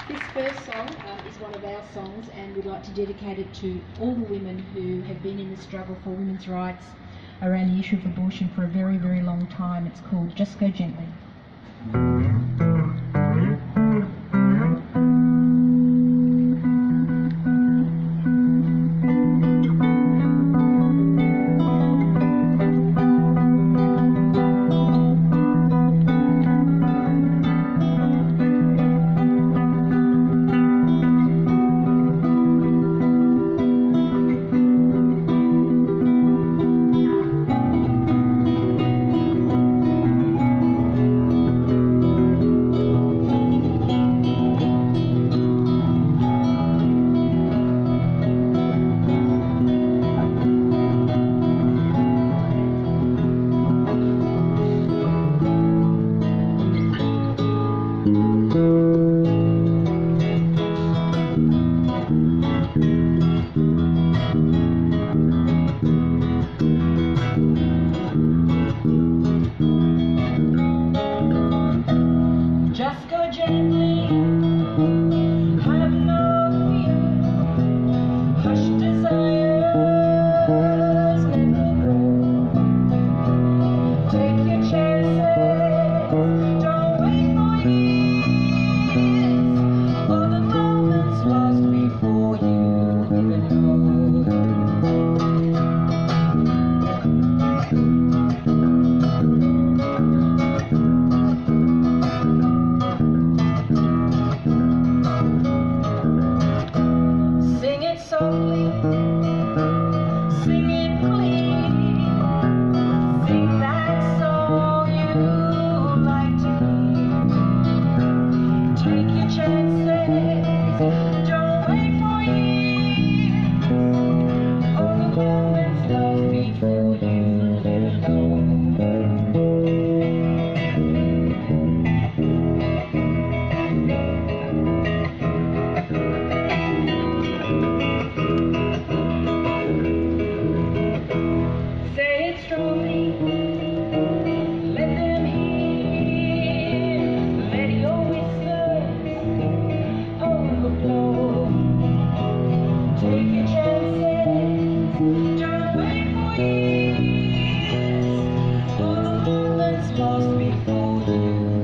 This first song is one of our songs, and we'd like to dedicate it to all the women who have been in the struggle for women's rights around the issue of abortion for a very, very long time. It's called Just Go Gently. Just go gently, have no fear, hush desires, never grow. Take your chances, don't wait for years, for the moment's lost before you even know. Sing it softly, sing it clean, sing that song you like to hear. Take your chances, don't wait for years, all the moments lost before you know. Strongly, let them hear, let your whispers overflow. Take your chances, don't wait for years, all the moments lost before you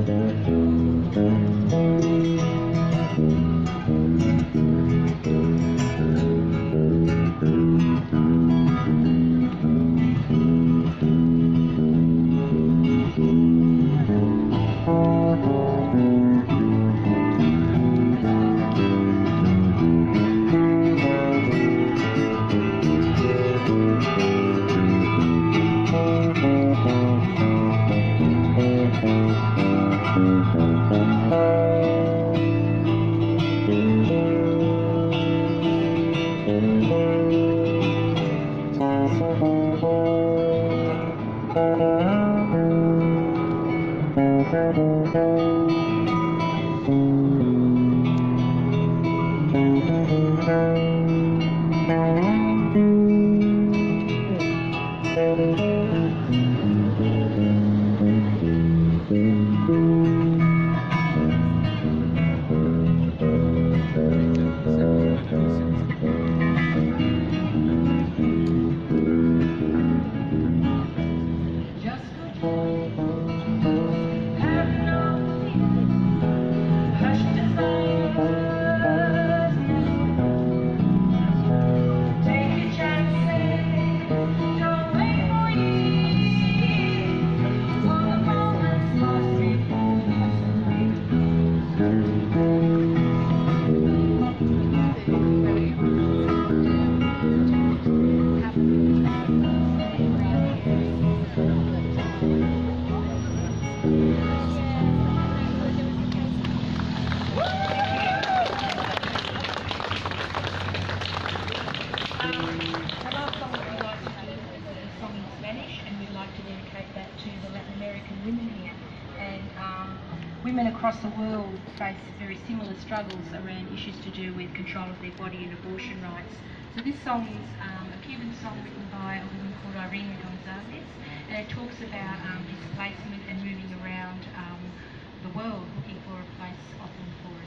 women across the world face very similar struggles around issues to do with control of their body and abortion rights. So this song is a Cuban song written by a woman called Irina Gonzalez, and it talks about displacement and moving around the world looking for a place often for